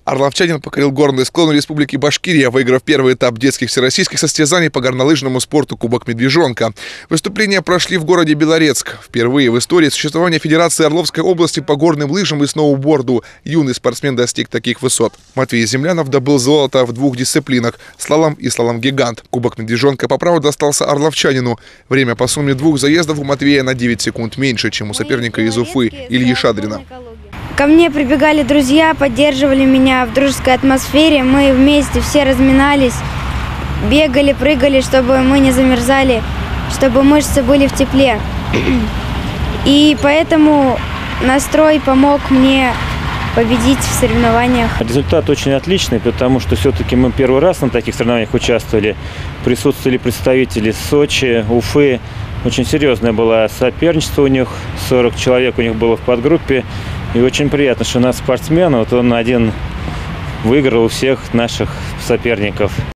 Орловчанин покорил горные склоны Республики Башкирия, выиграв первый этап детских всероссийских состязаний по горнолыжному спорту «Кубок Медвежонка». Выступления прошли в городе Белорецк. Впервые в истории существования Федерации Орловской области по горным лыжам и сноуборду юный спортсмен достиг таких высот. Матвей Землянов добыл золото в двух дисциплинах – слалом и слалом-гигант. Кубок Медвежонка по праву достался орловчанину. Время по сумме двух заездов у Матвея на 9 секунд меньше, чем у соперника из Уфы Ильи Шадрина. Ко мне прибегали друзья, поддерживали меня в дружеской атмосфере. Мы вместе все разминались, бегали, прыгали, чтобы мы не замерзали, чтобы мышцы были в тепле. И поэтому настрой помог мне победить в соревнованиях. Результат очень отличный, потому что все-таки мы первый раз на таких соревнованиях участвовали. Присутствовали представители Сочи, Уфы. Очень серьезное было соперничество у них. 40 человек у них было в подгруппе. И очень приятно, что у нас спортсмен, вот он один выиграл у всех наших соперников.